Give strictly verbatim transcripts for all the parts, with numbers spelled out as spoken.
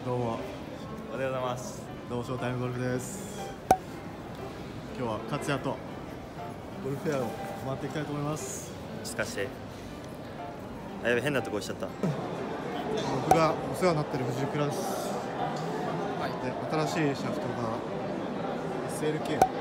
どうも。 おはようございます。 どうもショータイムゴルフです。今日は勝也とゴルフフェアを回っていきたいと思います。 しかしてあ、やべ、変なとこ押しちゃった。 僕がお世話になってる藤倉です。はい。で、新しいシャフトが エスエルケー。なんか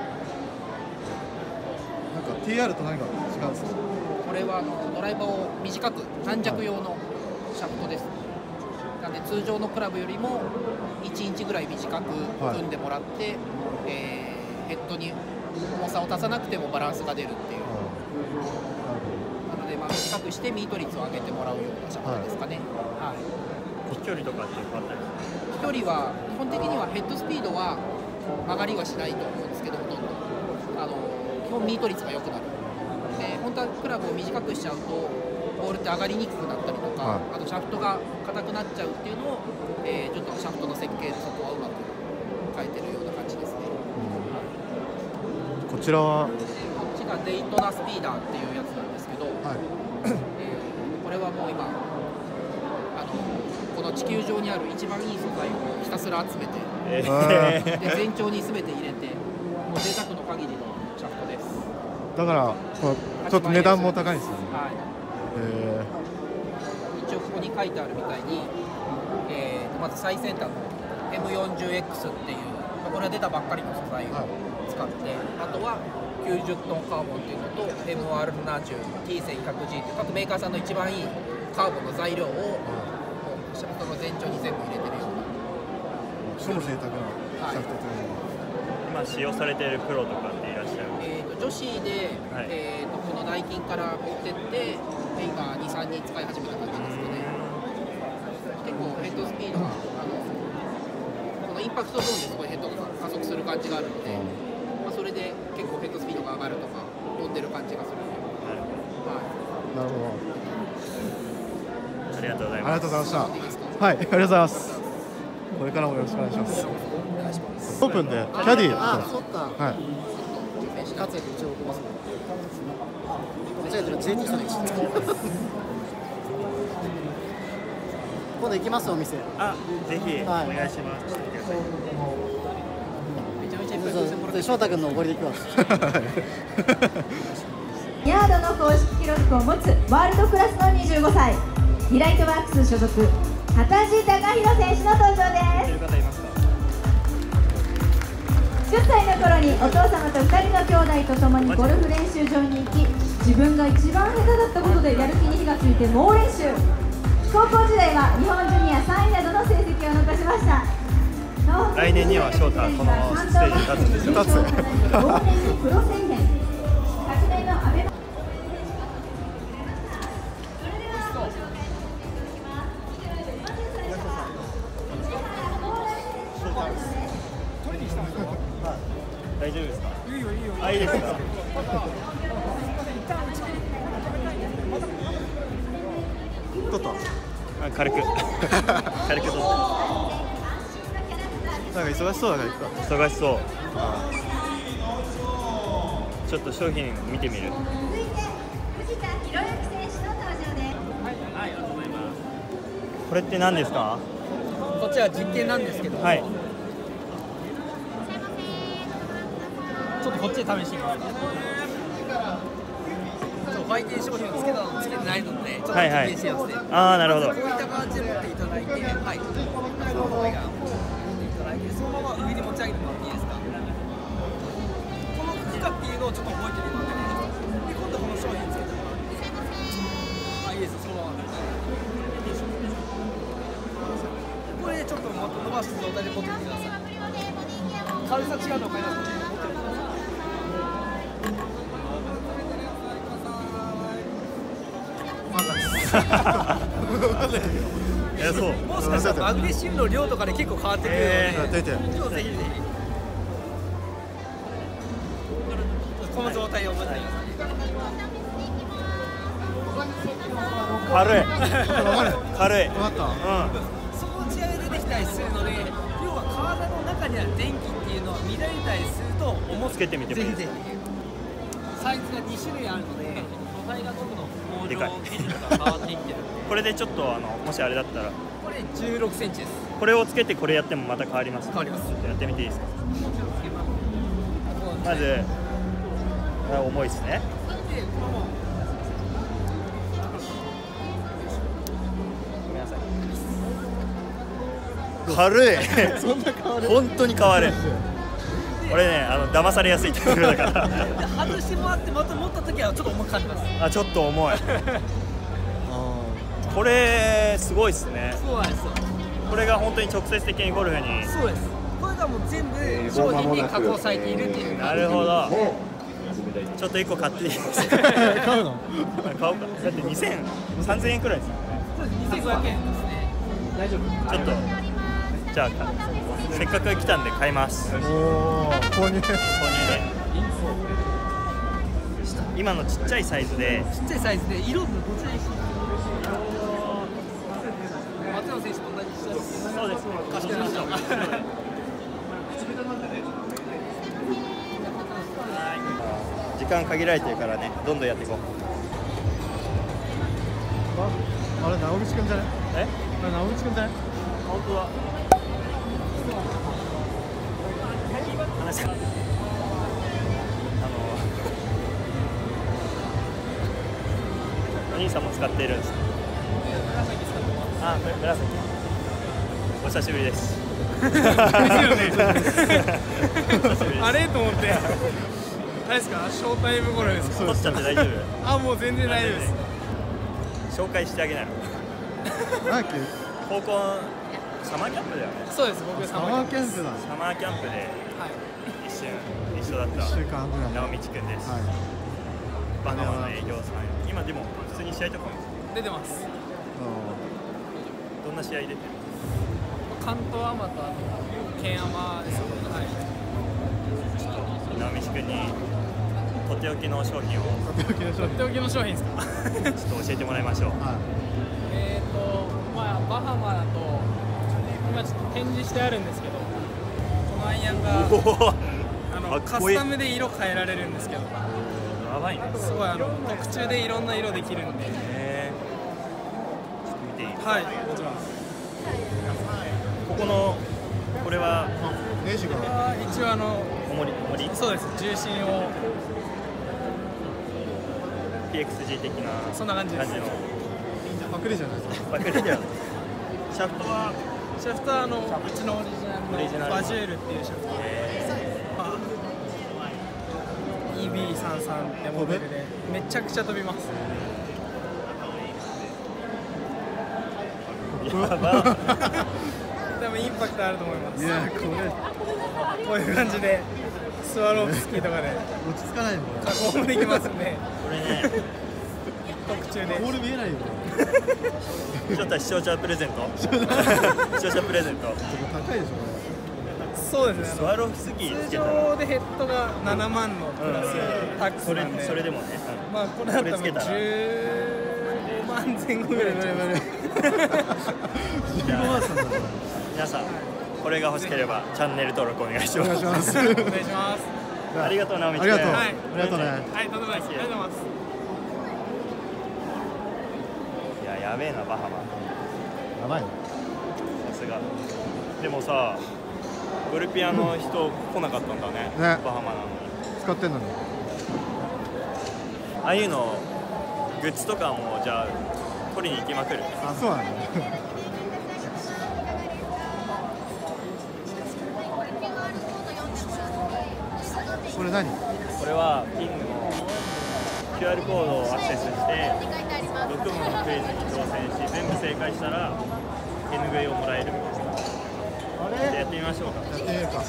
ティーアール と何が違うんですか？ これはあのドライバーを短く短尺用のシャフトです。なので通常のクラブよりもいちインチぐらい短く組んでもらって、はい、えー、ヘッドに重さを足さなくてもバランスが出るっていう、なのでまあ短くしてミート率を上げてもらうようなシャフトですかね。はい、はい、 飛距離とかって変わったりする？ 飛距離は基本的にはヘッドスピードは曲がりはしないと思うんですけど、ほとんどあの基本ミート率が良くなる。で本当はクラブを短くしちゃうとボールって上がりにくくなったりとか、はい、あとシャフトが硬くなっちゃうっていうのを、えー、ちょっとシャフトの設計のそこはうまく変えてるような感じですね。 うん、こちらはこっちがデイトナスピーダーっていうやつなんですけど、はい、えー、これはもう今あのこの地球上にある一番いい素材をひたすら集めて、えー、で全長に全て入れてもう贅沢の限りのシャフトです。 だからちょっと値段も高いですよね。 はい、えー、一応ここに書いてあるみたいに、えー、まず最先端の エムよんじゅうエックス っていう、これは出たばっかりの素材を使って、はい、あとはきゅうじゅっトンカーボンっていうのと エムアールななじゅう、ティーせんひゃくジー っていう各メーカーさんの一番いいカーボンの材料をシャフトの全長に全部入れてるような、 超贅沢なシャフトというのは、 今使用されているプロとかっていらっしゃる？ えーと女子で、はい、えーとこのダイキンから持ってって今に、さんにん使い始めた感じですかね。結構ヘッドスピードが、あのこのインパクトゾーンですごいヘッドが加速する感じがあるので、まあ、それで結構ヘッドスピードが上がるとか飛んでる感じがする。はい、 なるほど。 ありがとうございます。 ありがとうございました。はい、ありがとうございます。これからもよろしくお願いします。オープンでキャディー。 あ、そっか。 はい。 勝也一応置きます。間違えたら ジェーティー さんにして今度行きますお店。 あ、ぜひお願いします。 めちゃめちゃいっぱい当選もらって。 翔太君のおごりで行きます。 ヤードの公式記録を持つワールドクラスのにじゅうごさい、ヒライトワークス所属幡地隆弘選手の登場です。じゅっさいの頃にお父様とふたりの兄弟と共にゴルフ練習場に行き、自分が一番下手だったことでやる気に火がついて猛練習。高校時代は日本ジュニアさんいなどの成績を残しました。 来年には翔太はこのステージに立つんですよ。立つ。 同年にプロ宣言。昨年のアベマ大丈夫ですか？いいよいいよ。あ、いいですか？ 取った。 あ、軽く軽く取った。 なんか忙しそうだから行くか。 忙しそう。ああ、ちょっと商品見てみる。 続いて藤田博之選手の登場です。はい、 ありがとうございます。 これって何ですか？ こっちは実験なんですけど、 はい、 ちょっとこっちで試してみます。売店商品をつけたのつけてないので、ちょっと実験してますね。 ああ、なるほど。 こういった感じで持っていただいて、はい、この方が持っていただいて、そのまま上に持ち上げてもらっていいですか？この負荷っていうのをちょっと覚えてもらっていいですか？で、今度この商品つけてもらって、あ、いいです、そのまま。これでちょっと伸ばした状態で持ってみてください。軽さ違うの分かりますか？ いや、そう。 もしかしたらマグネシウムの量とかで結構変わってくるので、 えー、 ぜひぜひこの状態を持ってください。 軽い軽い。 分かった。 うん。 その違いが出てきたりするので、要は体の中にある電気っていうのは乱れたりすると重つけてみてもいいですか？ ぜひぜひ。サイズがに種類あるので、素材がどんどん向上技術が変わっていってる。 これでちょっとあのもしあれだったら、 これじゅうろくセンチです。 ここれをつけてこれやってもまた変わります。 変わります。 やってみていいですか。まずあ重いですね。ごめんなさい。軽い。 そんな変わる。 本当に変わる。俺ね、あの騙されやすいタイプだから。 外してもらってまた持った時はちょっと重く感じます。 あ、ちょっと重い。これすごいですね。 そうなんですよ。 これが本当に直接的にゴルフに。 そうです。これがもう全部商品に加工されているっていう。 なるほど。ちょっといっこ買っていいですか。 買うの？ 買おうか。だってにせん、さんぜんえんくらいですよね。 そうです。にせんごひゃくえんですね。大丈夫。 ちょっとじゃあせっかく来たんで買います。 おお、購入。購入で。 今のちっちゃいサイズで。 ちっちゃいサイズで色もどちらにして。松山選手と同じ下です。 そうです。 貸してみましょう。 時間限られてるからね、どんどんやっていこう。 あ、あれ直口くんじゃない？ え？ あれ直口くんじゃない？ 本当だ。話しか。あのお兄さんも使っているんですか？あ、紫。お久しぶりです。 あれと思って。あれですか、ショータイムゴルフですか。 取っちゃって大丈夫？ あ、もう全然大丈夫です。 紹介してあげないの。 なんだっけ？ 高校サマーキャンプだよね。 そうです、僕サマーキャンプだ。 サマーキャンプではい。 一瞬一緒だった一週間ぐらい。 直道くんです。 はい。 バハマの営業さん。今でも普通に試合とかも出てます。 どんな試合出てる？ 関東アマとあの県アマですね。はい。 直道くんにとっておきの商品をとっておきの商品。 とっておきの商品ですか。 ちょっと教えてもらいましょう。 はい。 えっと、まあバハマだと今ちょっと展示してあるんですけど、このアイアンがあのカスタムで色変えられるんですけど、 やばいね。 すごいあの特注でいろんな色できるんで。 へー。ちょっと見ていい？ はい、もちろんです。 ここのこれはネジが。 これは一応あの重り重りそうです、重心をピーエックスジー 的なそんな感じです。 感じのパクリじゃないですか。 パクリではない。シャフトはシャフトはあのうちのオリジナルオリジナルのバジュールっていうシャフトで、まあ、イービーさんじゅうさん ってモデルでめちゃくちゃ飛びます。 やば。 多分インパクトあると思います。 いやこれこういう感じでスワローフスキーとかで落ち着かないの。 加工もできますんで、 これね、 特注でボール見えないよ。 ちょっと視聴者プレゼント。視聴者プレゼント。 高いでしょこそうですね。 スワロフスキーつ通けたら常でヘッドがななまんのプラスタックスそれなんで、 それでもね。 まあこれだったらこれつけたらじゅうごまんぜん後ぐらいいっちゃいます。 じゅうごまんさんだ。 皆さんこれが欲しければチャンネル登録お願いしおます。 願いします。 お願いします。 ありがとう直道くん。 ありがとう。 はいありがとうね。 はい、とんでもないです。ありがとうございます。 いややべえなバハマ。 やばいね。 さすが。でもさ、ゴルピアの人来なかったんだね。バハマなのに。 使ってんのに。 ああいうのグッズとかもじゃあ取りに行きまくる。 あ、そうなんだ。これ何？ これはピングの キューアール コードをアクセスしてろく問のクイズに挑戦し全部正解したら手ぬぐいをもらえるみたいな。じゃあやってみましょうか。 やってみるか。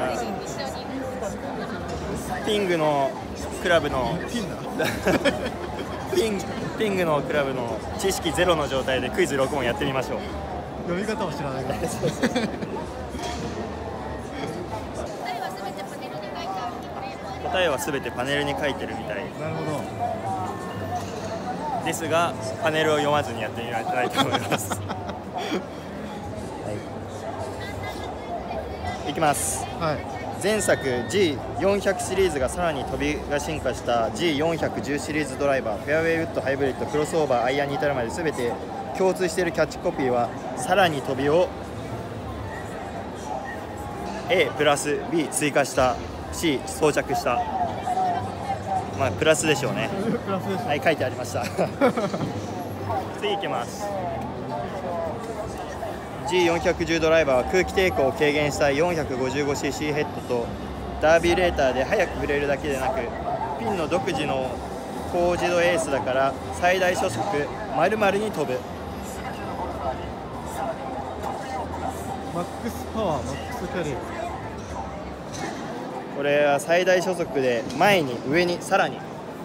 ピングのクラブのピンだ。 ピンピングのクラブの知識ゼロの状態でクイズろく問やってみましょう。 読み方を知らないから。 答えはすべてパネルに書いてるみたいなるほど。 ですがパネルを読まずにやってみたいと思います。はい、いきます。 はい。 前作 ジーよんひゃく シリーズがさらに飛びが進化した ジーよんひゃくじゅう シリーズドライバー、フェアウェイウッド、ハイブリッド、クロスオーバー、アイアンに至るまで全て共通しているキャッチコピーはさらに飛びを A プラス B 追加した C 装着した、まあプラスでしょうね。 プラスでしょ。 はい、書いてありました次いきます。 ジーよんひゃくじゅう ドライバーは空気抵抗を軽減した よんひゃくごじゅうごシーシー ヘッドとダービュレーターで速く振れるだけでなく、ピンの独自の高自動エースだから最大初速丸々に飛ぶ。 マックスパワー、マックスキャリー。 これは最大初速で前に上にさらに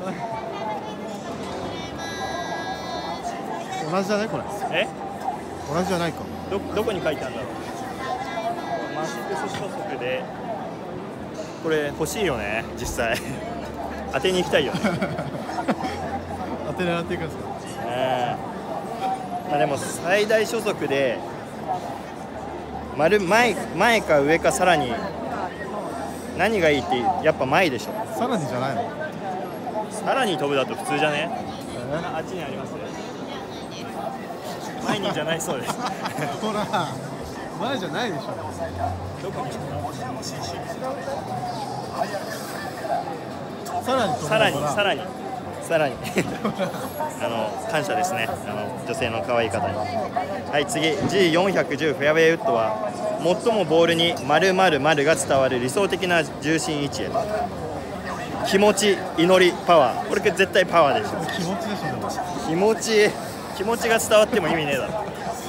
同じじゃないこれ。 え同じじゃないか。 ど, どこに書いてあるんだろう。マックス初速でこれ欲しいよね実際当てに行きたいよね当て狙っていくんですか。 えーまあ、でも最大初速で丸 前, 前か上かさらに何がいいってやっぱ前でしょ。 さらにじゃないの。 さらに飛ぶだと普通じゃね。 えあっちにありますね。前にじゃないそうですほら前じゃないでしょ。 どこにさらに飛ぶさらにさらにさらにあの感謝ですね、あの女性の可愛い方に。はい、次 ジーよんひゃくじゅう フェアウェイウッドは最もボールに〇〇〇が伝わる理想的な重心位置へ。気持ち、祈り、パワー。これ絶対パワーでしょ。 気持ちでしょ。でも気持ち気持ちが伝わっても意味ねえだろ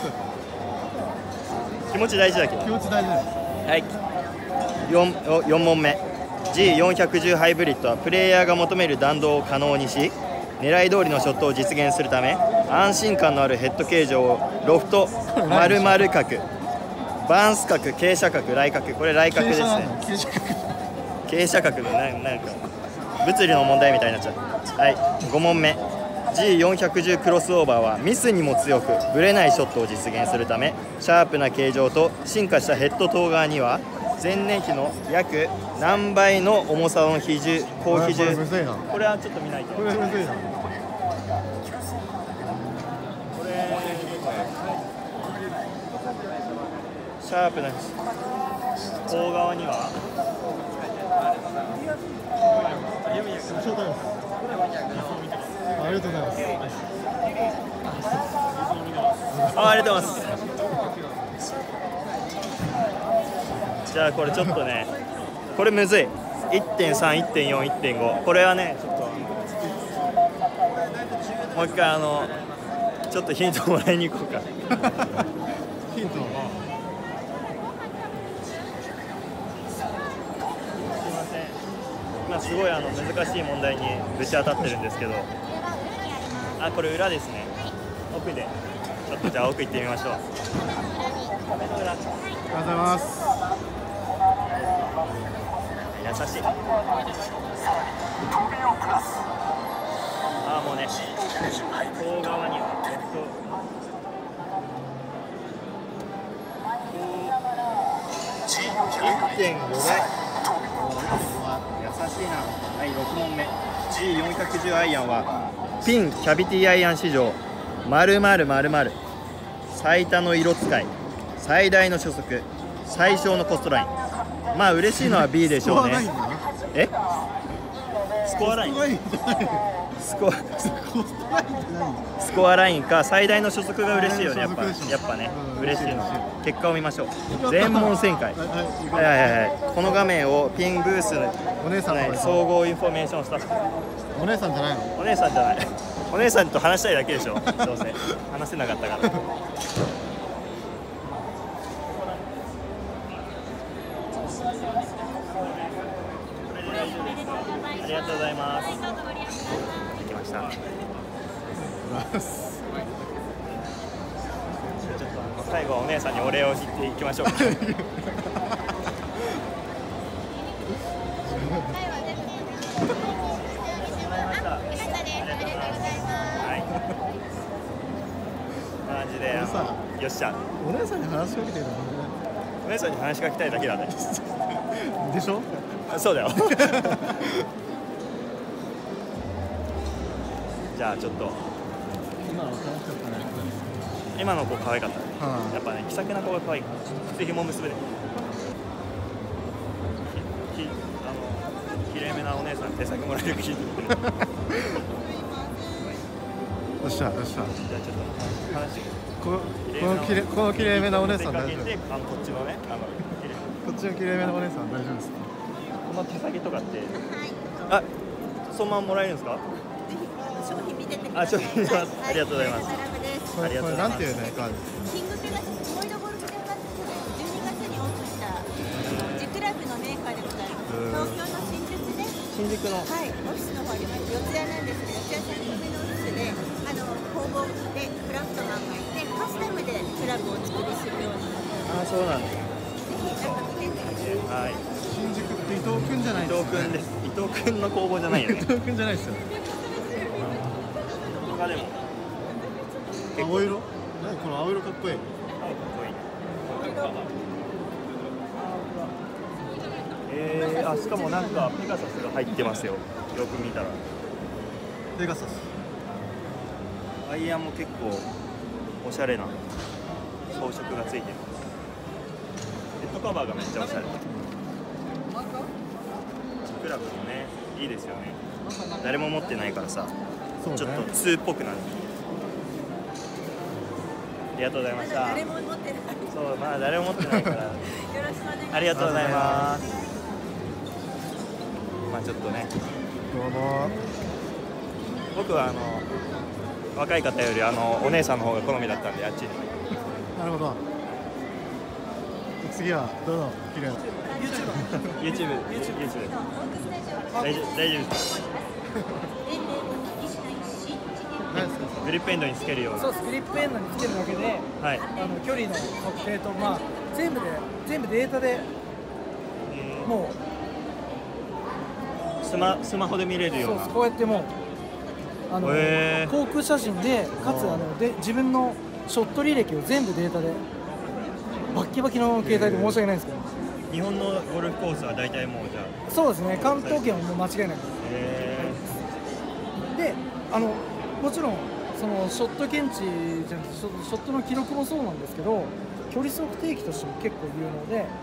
気持ち大事だけど。 気持ち大事です。 はい、よん, よん問目 ジーよんひゃくじゅう ハイブリッドはプレイヤーが求める弾道を可能にし、狙い通りのショットを実現するため安心感のあるヘッド形状をロフト、丸々角、バンス角、傾斜角、来角。これ来角ですね。傾斜角のななんか物理の問題みたいになっちゃう。はい、ご問目 ジーよんひゃくじゅう クロスオーバーはミスにも強くぶれないショットを実現するためシャープな形状と進化したヘッド塔側には前年比の約何倍の重さの比重高比重。 これむずいな。 これはちょっと見ないと。 これむずいな。 これシャープな塔側には招待です。ありがとうございます。 あありがとうございます。じゃあこれちょっとね、これむずい。いってんさん、いってんよん、いってんご。これはね、ちょっともう一回あのちょっとヒントもらいに行こうか。 ヒント。 今すごいあの難しい問題にぶち当たってるんですけど、あ、これ裏ですね。奥でちょっとじゃあ奥行ってみましょう。壁の裏。 ありがとうございます。 優しい。あ、もうね、塔側にはえっといってんご 倍。優しいな。はい、ろく問目 ジーよんひゃくじゅう アイアンはピンキャビティアイアン史上〇〇〇〇最多の色使い、最大の初速、最小のコストライン。まあ嬉しいのは B でしょうね。え？スコアライン？スコアスコアラインか最大の初速が嬉しいよね。やっぱやっぱね、嬉しいの。結果を見ましょう。全問旋回。はいはいはい。この画面をピンブースお姉さんの総合インフォメーションスタッフ。 お姉さんじゃないの？ お姉さんじゃない。お姉さんと話したいだけでしょ。どうせ話せなかったから。ありがとうございます。できました。ちょっと最後はお姉さんにお礼を言っていきましょうか。感じで、よっしゃ。 お姉さんに話しかけてるの？ お姉さんに話しかけたいだけだね。 でしょ？ そうだよ。じゃあちょっと今の楽しかったね。 今の子可愛かったね。 はあ、 やっぱね、気さくな子が可愛い。普通紐結べる。 きあの綺麗めなお姉さん手先もらえるか聞いてみて。 どうしたどうした。 じゃあちょっと話このこのきれこの綺麗めなお姉さん大丈夫。 あのこっちのねあの綺麗こっちの綺麗めなお姉さん大丈夫ですか。 この手先とかってあそのままもらえるんですか。 商品見ててくあださい。 商品見てますありがとうございますこれこれなんていうメーカーですか。 キングペガサスボイドゴルフ場がじゅうにがつにオープンしたジクラブのメーカーでございます。東京の新宿で、 新宿のはい、オフィスの方あります。四谷なんですけど、四谷さん個目のオフィスで、あの工房でクラフトマンがいて、カスタムでクラブをお作りするようになってます。 あそうなんです。 ぜひ中見てみてください。 はい。 新宿って伊藤くんじゃない伊藤くんです。伊藤くんの工房じゃないよね。 伊藤くんじゃないですよ。 他でも青色？何この青色かっこいい。 かっこいい。えー、あしかもなんかペガサスが入ってますよ。よく見たら。 ペガサス。 アイアンも結構おしゃれな装飾がついてる。ヘッドカバーがめっちゃおしゃれ。クラブもねいいですよね。誰も持ってないからさ、 そうね、 ちょっとツーっぽくなる。ありがとうございました。 誰も持ってない。 そうまあ誰も持ってないから。 よろしくお願いします。 ありがとうございます。まあちょっとね。 どうも。 僕はあの若い方よりあのお姉さんの方が好みだったんであっちに。 なるほど。次はどの綺麗な。 YouTube YouTube YouTube 大丈夫大丈夫です。 何ですか。 グリップエンドにつけるような。 そうです、グリップエンドにつけるだけで、 はい。 あの距離の測定と、まあ、全部で全部データでえもースマスマホで見れるう、 ようなそうです、。こうやってもうあの、 へー航空写真でかつあので自分のショット履歴を全部データでバッキバキの携帯で申し訳ないんですけど、 日本のゴルフコースは大体もうじゃあ。 そうですね、関東圏はもう間違いないえで、あのもちろんそのショット検知じゃなくてショショットの記録もそうなんですけど、距離測定器としても結構有能で、例え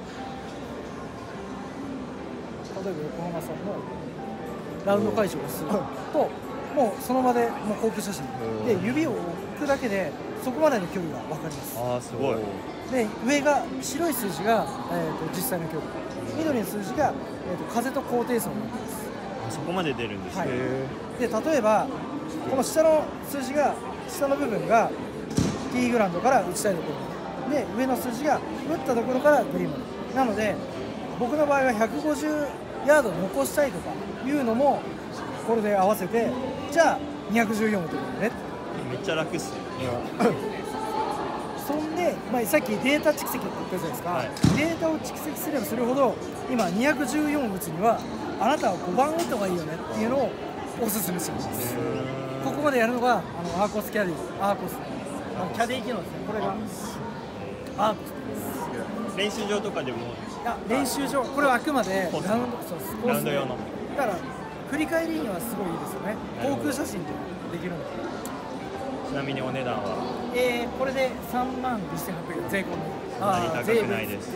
ば横浜さんのラウンド解消をすると、もうその場でもう航空写真で指を置くだけでそこまでの距離が分かります。 ー、ああすごい。 で上が白い数字が、えー、と実際の距離、緑の数字が、えー、と風と高低差になってます。 あそこまで出るんですね。 はい、で例えばこの下の数字が下の部分がティーグラウンドから打ちたいところで、上の数字が打ったところからグリーンまでなので、僕の場合はひゃくごじゅうヤード残したいとかいうのもこれで合わせて、じゃあにひゃくじゅうよん打てるよね。 めっちゃ楽っすね。 そんで、まあ、さっきデータ蓄積って言ったじゃないですか、 はい、 データを蓄積すればするほど今にひゃくじゅうよん打つにはあなたはごばん打った方がいいよねっていうのをおすすめします。ここまでやるのがあのアーコスキャディアーコスあのキャディ機能ですね。これがアーコス練習場とかでも。 いや練習場、これはあくまでラウンド、そうコースラウンド用の。 だから振り返りにはすごいいいですよね。航空写真でできるので、 ちなみにお値段は。 えー、これでさんまんにせんはっぴゃくえん税込み。 そんなに高くないです。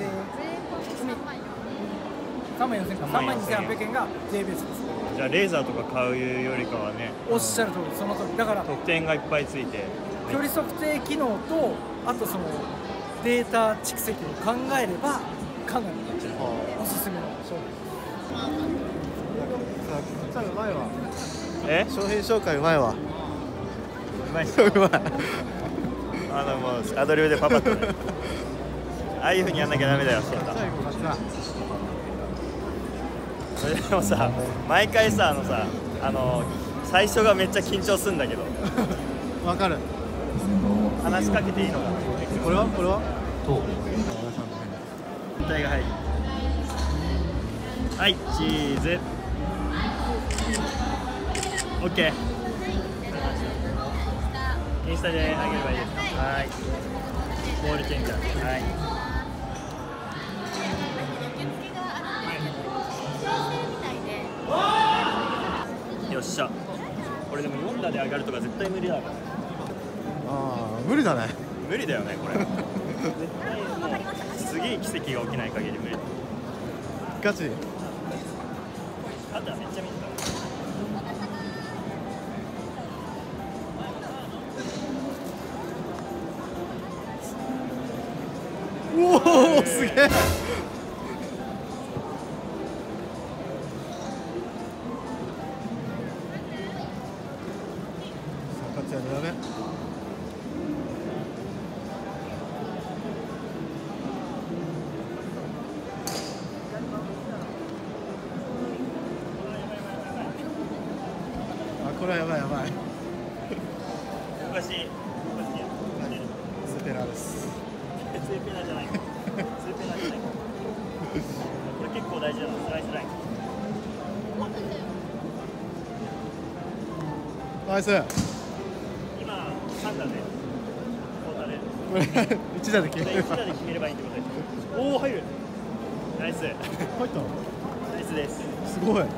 さんまんよんせんえんか、さんまんにせんはっぴゃくえんが税別です。 じゃあレーザーとか買うよりかはね。 おっしゃる通り、その通り。だから得点がいっぱいついて。 距離測定機能と、あとそのデータ蓄積を考えればかなりおすすめの商品です。 さあうまいわ。 え？ 商品紹介うまいわ。 うまいっす。 うまい。 あのもうアドリブでパパッとね。ああいう風にやんなきゃダメだよ。そうだ。 最後さ。 それでもさ、毎回さ、あのさ、あの最初がめっちゃ緊張するんだけど。 わかる。 話しかけていいのか。 これはこれは。 反対が入る。はい、チーズ。オッケー。インスタであげればいいですか。はい。ボールチェンジャー。はい。よっしゃ。これでもよん打で上がるとか絶対無理だから。 ああ無理だね。 無理だよねこれ。絶対もうすげえ奇跡が起きない限り無理。 ガチ。 肩めっちゃ短い。 おおすげえ。さあ勝ちはダメ。あ、これはやばいやばい。 おかしい。おかしい。 スペラーです。 スーペナじゃない。スーペナじゃない。これ結構大事なの、スライスライン。 ナイス。 今三打で。トータル。 これ一打で決めれば。 一打で決めればいいってことです。おお入る。ナイス。入った。 ナイスです。 すごい。はい、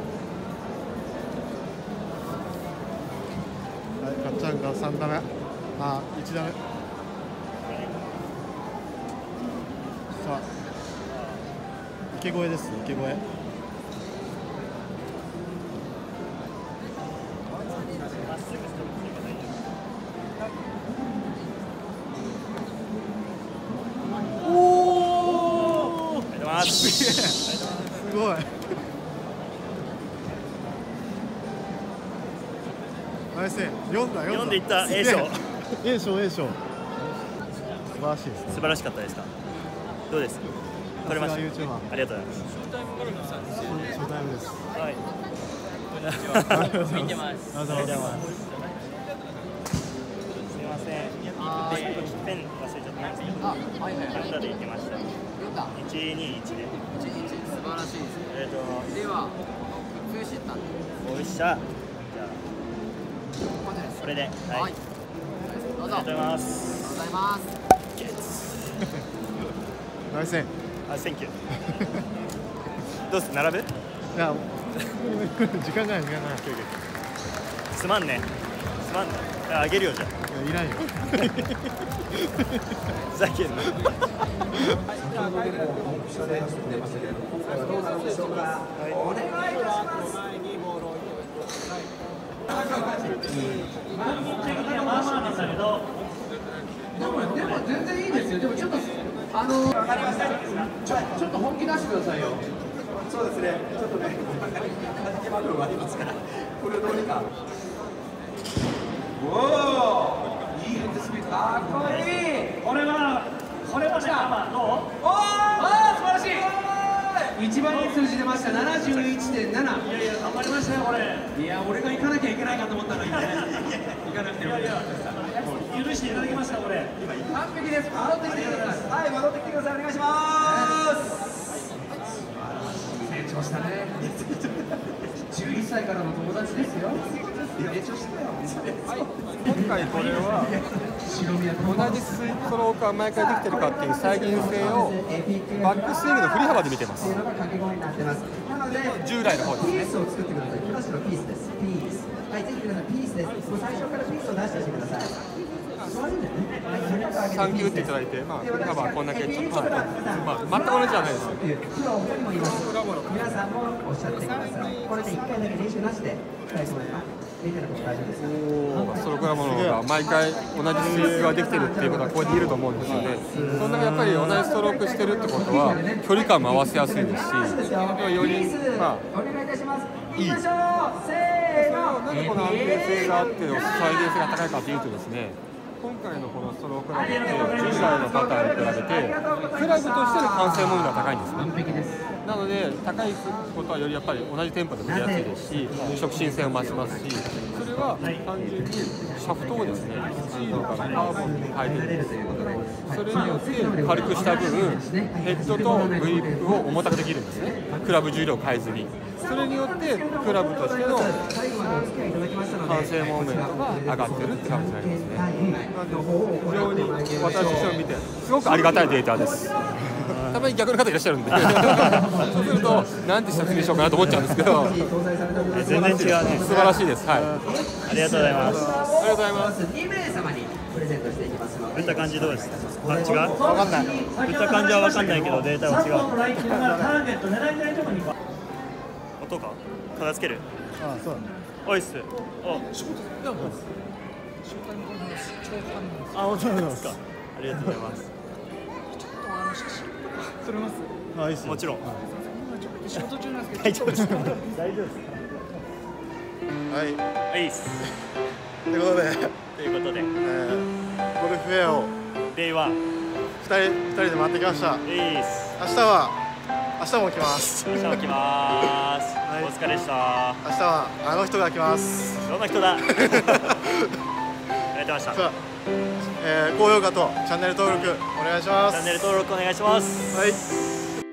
かっちゃんが三打目。あ、一打目。さあ、池越えです。池越え。 まっすぐストップすれば大丈夫。おお。ありがとうございます。 すごい。ナイス。四だ四だ。 四でいった A 賞。 A 賞 A 賞。素晴らしいですね。 素晴らしかったですか。どうです。撮れました。 ユーチューバー。 ありがとうございます。 ショータイムです。 はい。 見てます。ありがとうございます。 すみません。ペン忘れちゃったんですけど。 あ、はいはいはい。 カナダで行きました。 一一二一で。 一日素晴らしいですね。 ありがとうございます。 では、普通知ったんで。 おいしゃ。じゃあここまでです。 これで。はい。 はい。どうぞ。 ありがとうございまありす。 がとうございます。 ナイス。 あ、センキュー。どうす並ぶ？ いや、時間ない時間ない。 すまんね。すまんね。あ、あげるよじゃあ。 いや、いらんよ。 ふざけんな。 でも、でも全然いいですよ。でもちょっとあのちょちょっと本気出してくださいよ。 そうですね。ちょっとね、感じマグロがありますから、これをどうにか。おお、いいですね。かっこいい。 これはこれはじゃあどう？おお、ああ素晴らしい。一番いい数字出ました。ななじゅういちてんなな。いやいや頑張りましたよこれ。いや俺が行かなきゃいけないかと思ったのにね。行かなくてもいい。許していただきましたこれ。完璧です。戻ってきてください。 はい、戻ってきてください。お願いします。 成長したね。じゅういっさいからの友達ですよ。成長したよ。 今回これは同じスイストロークが毎回できてるかっていう再現性をバックスイングの振り幅で見てます。従来の方ですね。 ピースを作ってください。木梨のピースです。ピース。はい、ぜひ皆さんピースです。もう最初からピースを出してしてください。 さん球打っていただいて、まあ、振り幅はこんだけちょっと、まあ、全く同じじゃないですよ。 プロもいます。皆さんもおっしゃってください。これでいっかいだけ練習なしでいきたいと思います。みんなのこと大丈夫です。 ストロークラモのが毎回同じスイープができてるっていうことはこうやっていると思うんですよね。そんだけやっぱり同じストロークしてるってことは距離感も合わせやすいですし、よりまあいい。それをなぜこの安定性があって再現性が高いかというとですね、今回のこのストロークラブって従来のパターンに比べてクラブとしての完成モードが高いんですね。なので高いことはよりやっぱり同じテンポで振りやすいですし、触診性を増しますし、それは単純にシャフトをですねスチールからカーボンに変えているんです。それによって軽くした分ヘッドとグリップを重たくできるんですね。クラブ重量を変えずに。それによってクラブとしての完成モーメントが上がってるって感じになりますね。なので非常に私としても見てすごくありがたいデータです。たまに逆の方いらっしゃるんでそうするとなんて説明しようかなと思っちゃうんですけど全然違うね。 素晴らしいです。はい。 ありがとうございます。 ありがとうございます。 にめいさまにプレゼントしていきますので。 打った感じどうですか。あ、違う。わかんない。打った感じはわかんないけどデータは違う。 音か片付ける。 ああ、そうだね。 おいっす。お。あ、本当ですか。ありがとうございます。 撮れます。 あ、いいっす。 もちろん。 仕事中なんですけど。 大丈夫ですか。大丈夫です。 はい。 はいっす。 ということで。 ということで。 えー、ゴルフフェアを。 デイワン。 二人、二人で回ってきました。 いいっす。 明日は。明日も来ます。 明日も来ます。はい、お疲れでした。 明日はあの人が来ます。 どの人だ。やってました。 えー、高評価とチャンネル登録お願いします。 チャンネル登録お願いします。 はい。